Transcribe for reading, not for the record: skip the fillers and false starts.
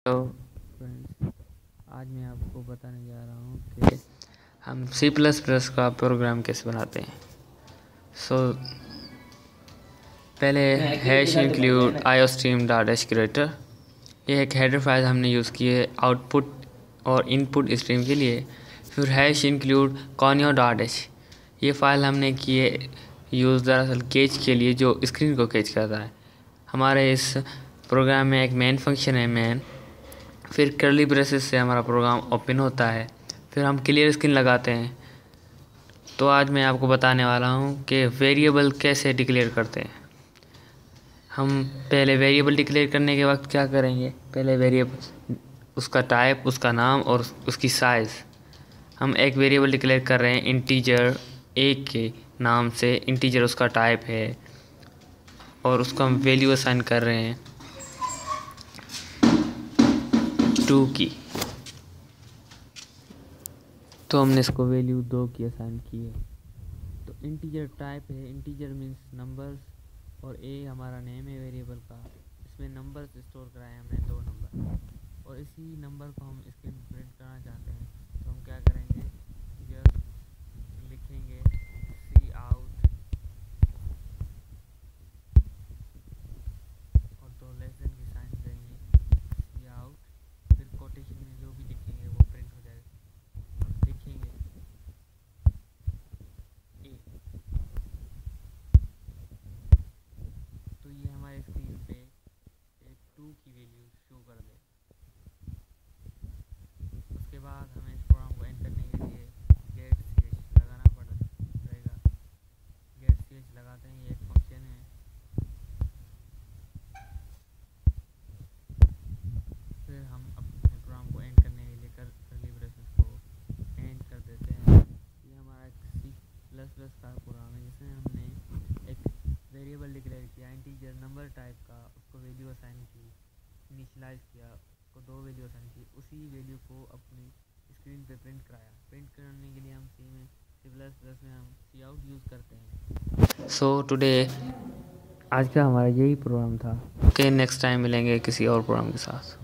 Hello friends, आज मैं आपको बताने जा रहा हूँ कि हम C++ का प्रोग्राम कैसे बनाते हैं। पहले हैश इंक्लूड आईओस्ट्रीम डॉट डेस्क्रेटर, ये एक हेडर फाइल हमने यूज़ की है आउटपुट और इनपुट स्ट्रीम के लिए। फिर hash include conio dot H, ये फाइल हमने की है यूज़ दरअसल कैच के लिए, जो स्क्रीन को कैच करता है। हमारे इस प्रोग्राम में एक मेन फंक्शन है मैन, फिर कर्ली ब्रेसेस से हमारा प्रोग्राम ओपन होता है, फिर हम क्लियर स्क्रीन लगाते हैं। तो आज मैं आपको बताने वाला हूँ कि वेरिएबल कैसे डिक्लेयर करते हैं। हम पहले वेरिएबल डिक्लेयर करने के वक्त क्या करेंगे, पहले वेरिएबल उसका टाइप, उसका नाम और उसकी साइज़। हम एक वेरिएबल डिक्लेयर कर रहे हैं इंटीजर ए के नाम से, इंटीजर उसका टाइप है और उसको हम वैल्यू असाइन कर रहे हैं 2 की। तो हमने इसको वैल्यू 2 की असाइन की है। तो इंटीजर टाइप है, इंटीजर मीन्स नंबर्स, और ए हमारा नेम है वेरिएबल का। इसमें नंबर्स स्टोर कराए हमने 2 नंबर, और इसी नंबर को हम स्क्रीन प्रिंट करना चाहते हैं। तो हम क्या करेंगे, जस्ट लिखेंगे सी आउट और 2 लेसन की साइन करेंगे सी आउट, फिर कोटेशन में जो भी लिखेंगे वो प्रिंट हो जाएगा। लिखेंगे ए, तो ये हमारे स्क्रीन पे एक 2 की वैल्यू शो कर दे। उसके बाद हमें इस प्रोग्राम को एंड करने के लिए गेट ch लगाना पड़ेगा। गेट ch लगाते हैं, ये एक फंक्शन है। फिर हम अपने प्रोग्राम को एंड करने के लिए कर्ली ब्रेसेस को एंड कर देते हैं। ये हमारा C++ का प्रोग्राम है जिसमें हमने एक वेरिएबल डिक्लेयर किया इंटीजर नंबर टाइप का, उसको वैल्यू असाइन की, इनिशियलाइज किया, उसको 2 वैल्यू असाइन की, उसी वैल्यू को अपनी स्क्रीन पे प्रिंट कराया। प्रिंट करने के लिए हम C++ में हम सी आउट यूज़ करते हैं। सो टुडे आज का हमारा यही प्रोग्राम था। ओके, नेक्स्ट टाइम मिलेंगे किसी और प्रोग्राम के साथ।